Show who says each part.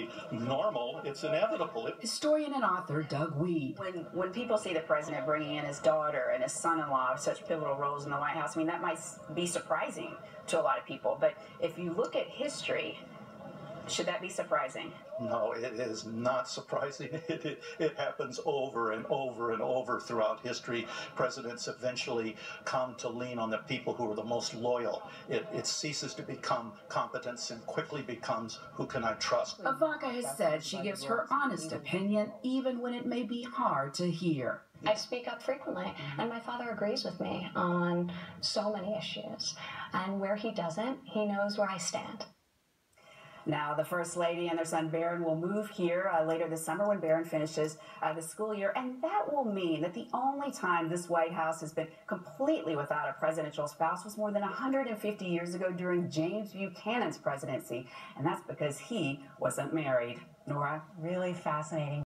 Speaker 1: perfectly normal. It's inevitable.
Speaker 2: Historian and author Doug Wead.
Speaker 3: When people see the president bringing in his daughter and his son-in-law such pivotal roles in the White House, I mean, that might be surprising to a lot of people. But if you look at history, should that be surprising?
Speaker 1: No, it is not surprising. It happens over and over and over throughout history. Presidents eventually come to lean on the people who are the most loyal. It ceases to become competence and quickly becomes, who can I trust?
Speaker 2: Ivanka has said she gives her honest opinion, even when it may be hard to hear.
Speaker 4: I speak up frequently, and my father agrees with me on so many issues. And where he doesn't, he knows where I stand.
Speaker 3: Now, the First Lady and their son Barron will move here later this summer when Barron finishes the school year. And that will mean that the only time this White House has been completely without a presidential spouse was more than 150 years ago during James Buchanan's presidency. And that's because he wasn't married. Nora?
Speaker 5: Really fascinating.